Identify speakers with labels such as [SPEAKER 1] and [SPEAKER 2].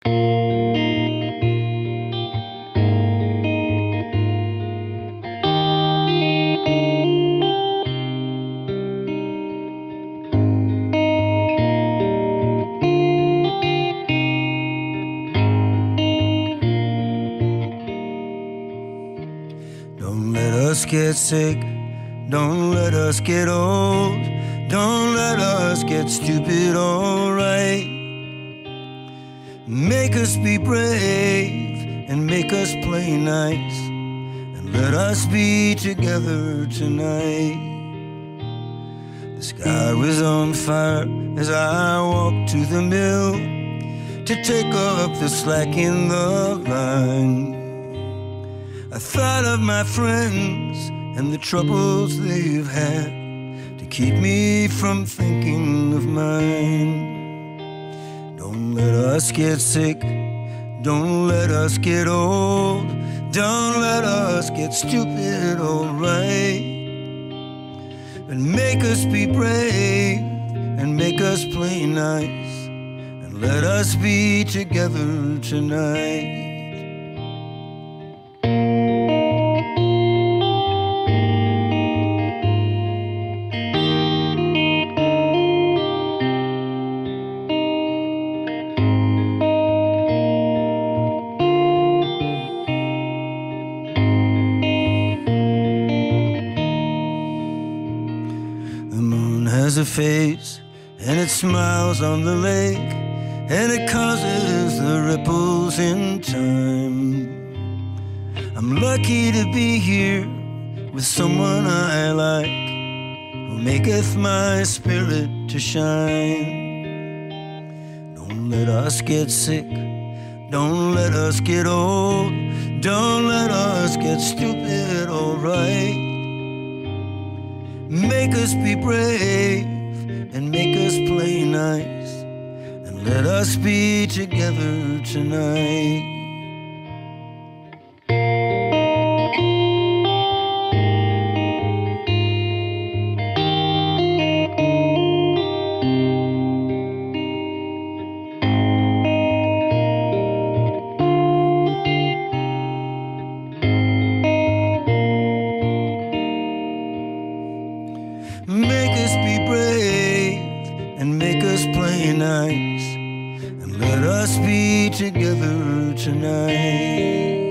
[SPEAKER 1] Don't let us get sick, don't let us get old, don't let us get stupid, alright. Make us be brave and make us play nice, and let us be together tonight. The sky was on fire as I walked to the mill to take up the slack in the line. I thought of my friends and the troubles they've had to keep me from thinking of mine. Don't let us get sick, don't let us get old, don't let us get stupid, alright. But make us be brave and make us play nice, and let us be together tonight. Has a face and it smiles on the lake, and it causes the ripples in time. I'm lucky to be here with someone I like, who maketh my spirit to shine. Don't let us get sick, don't let us get old, don't let us get stupid, alright. Make us be brave and make us play nice, and let us be together tonight. Make us be brave and make us play nice, and let us be together tonight.